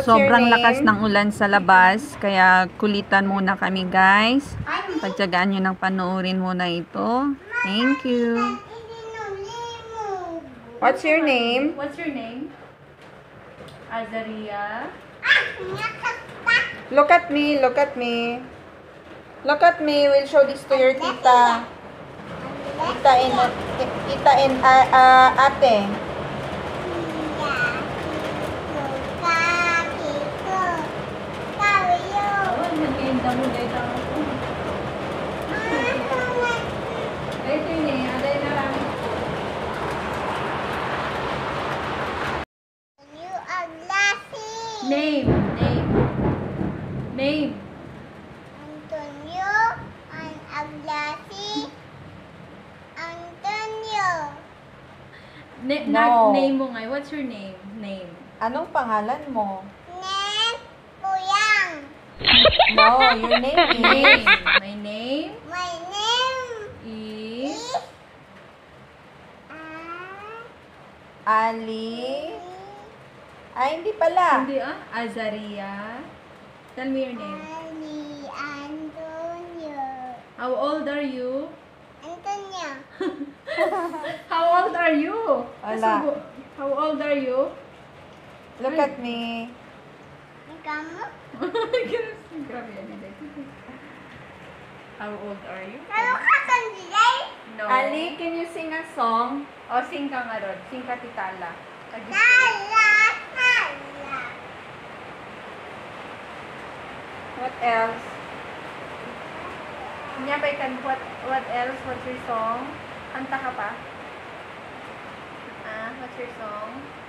Sobrang lakas ng ulan sa labas, kaya kulitan muna kami guys. Pagtyagaan nyo ng panoorin muna ito. Thank you. What's your name? What's your name? Azaria. Look at me, look at me. Look at me, we'll show this to your tita. Tita and ate. Oh, nagkenda mo dahil ako. Ito yun eh, aday na lang. Name. Antonio and Aglasi. Antonio. No. Name mo nga. What's your name? Name. Anong pangalan mo? Name Puyang. No, your name is... My name My name is... is Ali. Ay, hindi pala. Hindi Azaria. Tell me your name. Ali Antonio. How old are you? Antonio. How old are you? Wala. How old are you? Look at me. Kamu? Grabe yan. How old are you? Ano ka kanilay? No. Ali, can you sing a song? O, sing ka nga ron. Sing ka titala. Tala. What else? Nyabay kan, what else? What's your song? Kanta ka pa? What's your song?